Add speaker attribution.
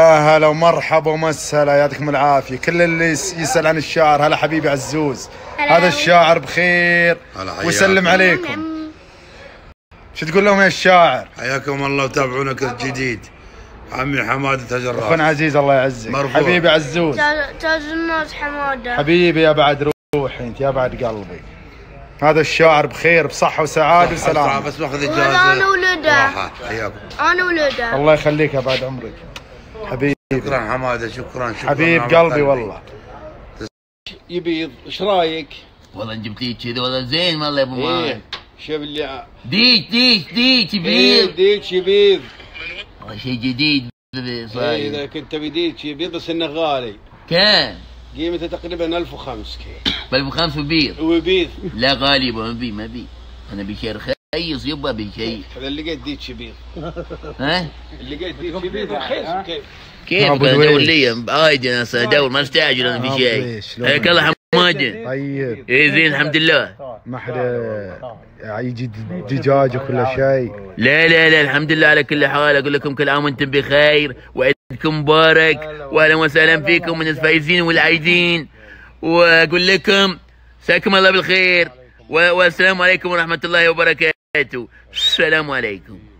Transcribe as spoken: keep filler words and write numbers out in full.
Speaker 1: هلا ومرحبا ومسهلا، يعطيكم العافيه. كل اللي يسال عن الشاعر، هلا حبيبي عزوز. هذا الشاعر بخير ويسلم عليكم. شو تقول لهم يا الشاعر؟
Speaker 2: حياكم الله وتابعونا كل جديد. عمي حماده تاج الراس.
Speaker 1: اخونا عزيز الله يعزك. حبيبي عزوز.
Speaker 3: تاج الناس حماده.
Speaker 1: حبيبي يا بعد روحي انت، يا بعد قلبي. هذا الشاعر بخير بصحه وسعاده وسلامه.
Speaker 2: بس ماخذ اجازه.
Speaker 3: انا ولده.
Speaker 2: حياكم.
Speaker 3: انا ولده.
Speaker 1: الله يخليك يا بعد عمرك حبيبي.
Speaker 2: شكرا حماده، شكرا شكرا
Speaker 1: حبيب قلبي والله.
Speaker 4: يبيض ايش رايك؟
Speaker 5: والله جبت لي كذا والله زين والله يا ابو معاذ.
Speaker 4: ايه شوف اللي
Speaker 5: ديك ديك ديك يبيض.
Speaker 4: ايه ديك يبيض.
Speaker 5: والله شيء جديد صاير.
Speaker 4: ايه اذا كنت تبي ديك يبيض بس انه غالي.
Speaker 5: كم؟
Speaker 4: قيمته تقريبا ألف وخمسة كيلو.
Speaker 5: ب ألف وخمسة وبيض.
Speaker 4: وبيض.
Speaker 5: لا غالي يبا، ما بي ما بي. انا بشيء رخيص يبا، بشيء.
Speaker 4: اذا لقيت ديك يبيض.
Speaker 5: ها؟
Speaker 4: لقيت ديك يبيض رخيص كيف؟
Speaker 5: كيف ادور لي عادي، انا ادور ما استعجل انا في شيء. حياك الله حماده.
Speaker 1: طيب.
Speaker 5: ايه زين الحمد لله.
Speaker 1: ما حدا يجي دجاج وكل شيء.
Speaker 5: لا لا لا الحمد لله على كل حال. اقول لكم كل عام وانتم بخير وعيدكم مبارك واهلا وسهلا فيكم من الفايزين والعايدين، واقول لكم مساكم الله بالخير والسلام عليكم ورحمه الله وبركاته. السلام عليكم.